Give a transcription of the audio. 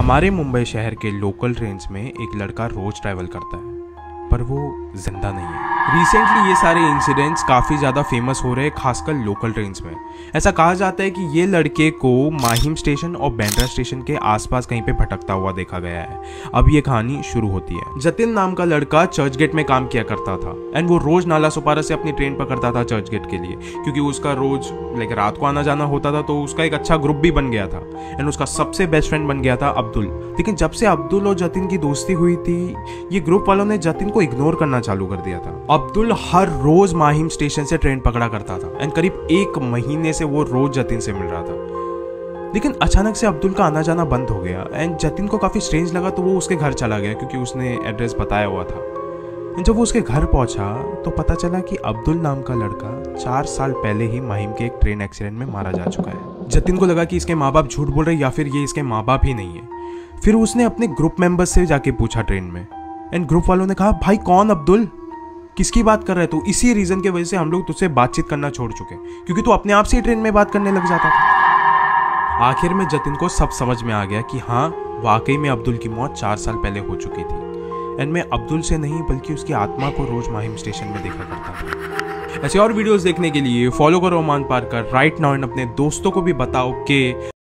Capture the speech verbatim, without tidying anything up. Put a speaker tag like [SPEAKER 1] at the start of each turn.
[SPEAKER 1] हमारे मुंबई शहर के लोकल ट्रेन्स में एक लड़का रोज ट्रैवल करता है, पर वो जिंदा नहीं है। रिसेंटली ये सारे इंसिडेंट्स काफ़ी ज़्यादा फेमस हो रहे हैं, खासकर लोकल ट्रेन्स में। ऐसा कहा जाता है कि ये लड़के को माहिम स्टेशन और बांद्रा स्टेशन के आसपास कहीं पे भटकता हुआ देखा गया है। अब ये कहानी शुरू होती है। जतिन नाम का लड़का चर्च गेट में काम किया करता था एंड वो रोज नाला सुपारा से अपनी ट्रेन पकड़ता था चर्च गेट के लिए, क्योंकि उसका रोज लाइक रात को आना जाना होता था। तो उसका एक अच्छा ग्रुप भी बन गया था एंड उसका सबसे बेस्ट फ्रेंड बन गया था अब्दुल। लेकिन जब से अब्दुल और जतिन की दोस्ती हुई थी, ये ग्रुप वालों ने जतिन को इग्नोर करना चालू कर दिया था। अब्दुल हर रोज माहिम स्टेशन से ट्रेन पकड़ा करता था एंड करीब एक महीने से वो रोज जतिन से मिल रहा था। लेकिन अचानक से अब्दुल का आना जाना बंद हो गया एंड जतिन को काफी स्ट्रेंज लगा, तो वो उसके घर चला गया क्योंकि उसने एड्रेस बताया हुआ था। एंड जब वो उसके घर पहुंचा तो पता चला कि अब्दुल नाम का लड़का चार साल पहले ही माहिम के एक ट्रेन एक्सीडेंट में मारा जा चुका है। जतिन को लगा कि इसके माँ बाप झूठ बोल रहे या फिर ये इसके माँ बाप ही नहीं है। फिर उसने अपने ग्रुप मेंबर्स से जाके पूछा ट्रेन में एंड ग्रुप वालों ने कहा, भाई कौन अब्दुल, किसकी बात कर रहे तू? इसी रीजन की वजह से हम लोग तुझसे बातचीत करना छोड़ चुके, क्योंकि तू अपने आप से ही ट्रेन में बात करने लग जाता था। आखिर में जतिन को सब समझ में आ गया कि हाँ, वाकई में अब्दुल की मौत चार साल पहले हो चुकी थी एंड मैं अब्दुल से नहीं बल्कि उसकी आत्मा को रोज माहिम स्टेशन में देखा करता था। ऐसे और वीडियोस देखने के लिए फॉलो करो ओमान पारकर राइट नाउ एंड अपने दोस्तों को भी बताओ कि